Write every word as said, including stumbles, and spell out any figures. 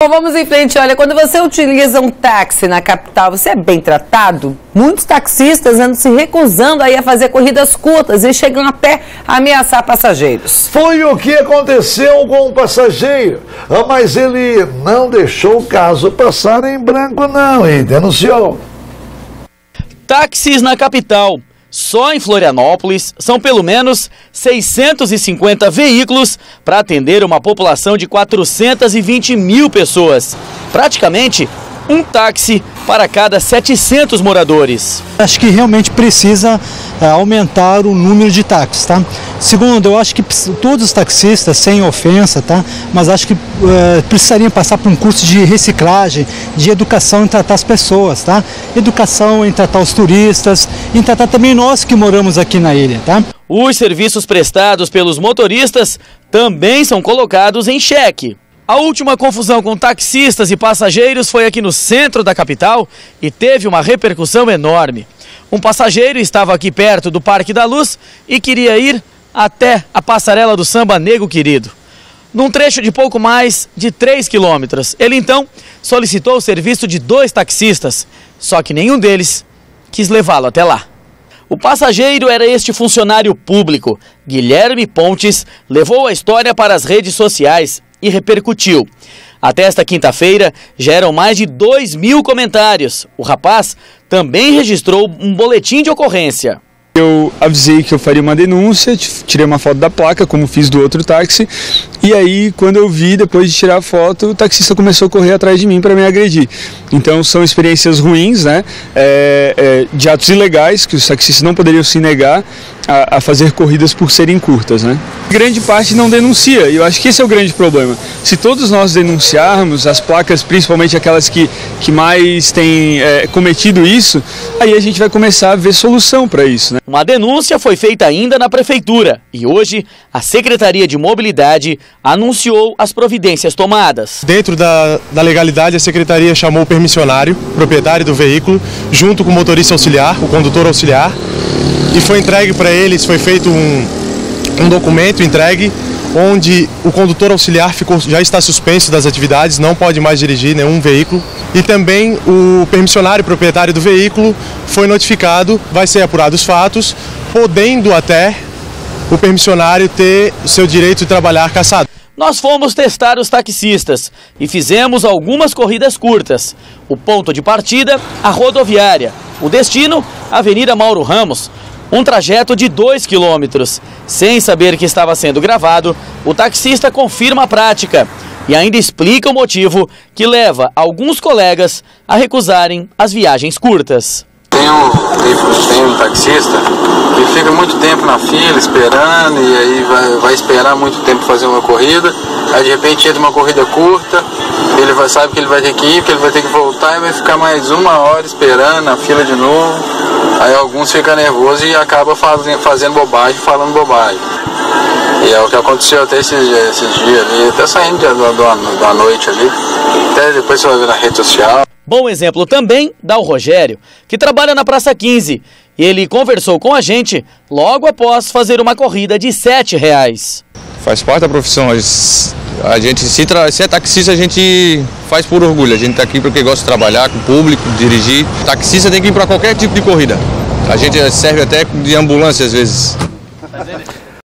Bom, vamos em frente. Olha, quando você utiliza um táxi na capital, você é bem tratado? Muitos taxistas andam se recusando aí a fazer corridas curtas e chegam até a ameaçar passageiros. Foi o que aconteceu com o passageiro, mas ele não deixou o caso passar em branco não, e denunciou. Táxis na capital. Só em Florianópolis são pelo menos seiscentos e cinquenta veículos para atender uma população de quatrocentas e vinte mil pessoas. Praticamente um táxi para cada setecentos moradores. Acho que realmente precisa é, aumentar o número de táxis, tá? Segundo, eu acho que todos os taxistas, sem ofensa, tá? Mas acho que é, precisariam passar por um curso de reciclagem, de educação em tratar as pessoas, tá? Educação em tratar os turistas, em tratar também nós que moramos aqui na ilha, tá? Os serviços prestados pelos motoristas também são colocados em xeque. A última confusão com taxistas e passageiros foi aqui no centro da capital e teve uma repercussão enorme. Um passageiro estava aqui perto do Parque da Luz e queria ir até a passarela do Samba Nego Querido. Num trecho de pouco mais de três quilômetros, ele então solicitou o serviço de dois taxistas, só que nenhum deles quis levá-lo até lá. O passageiro era este funcionário público. Guilherme Pontes levou a história para as redes sociais e repercutiu. Até esta quinta-feira já eram mais de dois mil comentários. O rapaz também registrou um boletim de ocorrência. Eu avisei que eu faria uma denúncia, tirei uma foto da placa, como fiz do outro táxi, e aí quando eu vi, depois de tirar a foto, o taxista começou a correr atrás de mim para me agredir. Então são experiências ruins, né, é, é, de atos ilegais, que os taxistas não poderiam se negar a, a fazer corridas por serem curtas, né. Grande parte não denuncia, e eu acho que esse é o grande problema. Se todos nós denunciarmos, as placas, principalmente aquelas que, que mais têm é, cometido isso, aí a gente vai começar a ver solução para isso, né. Uma denúncia foi feita ainda na prefeitura e hoje a Secretaria de Mobilidade anunciou as providências tomadas. Dentro da, da legalidade, a Secretaria chamou o permissionário, proprietário do veículo, junto com o motorista auxiliar, o condutor auxiliar, e foi entregue para eles, foi feito um, um documento entregue, onde o condutor auxiliar ficou, já está suspenso das atividades, não pode mais dirigir nenhum veículo. E também o permissionário proprietário do veículo foi notificado, vai ser apurado os fatos, podendo até o permissionário ter o seu direito de trabalhar cassado. Nós fomos testar os taxistas e fizemos algumas corridas curtas. O ponto de partida, a rodoviária. O destino, a Avenida Mauro Ramos. Um trajeto de dois quilômetros. Sem saber que estava sendo gravado, o taxista confirma a prática e ainda explica o motivo que leva alguns colegas a recusarem as viagens curtas. Tem um, tem um taxista que fica muito tempo na fila esperando e aí vai, vai esperar muito tempo fazer uma corrida, aí de repente entra uma corrida curta, ele vai, sabe que ele vai ter que ir, que ele vai ter que voltar e vai ficar mais uma hora esperando na fila de novo. Aí alguns ficam nervosos e acabam fazendo, fazendo bobagem, falando bobagem. E é o que aconteceu até esses, esses dias ali, até saindo da noite ali, até depois você vai ver na rede social. Bom exemplo também dá o Rogério, que trabalha na Praça quinze. Ele conversou com a gente logo após fazer uma corrida de sete reais. Faz parte da profissão. A gente, se, se é taxista, a gente faz por orgulho. A gente está aqui porque gosta de trabalhar com o público, dirigir. Taxista tem que ir para qualquer tipo de corrida. A gente serve até de ambulância às vezes.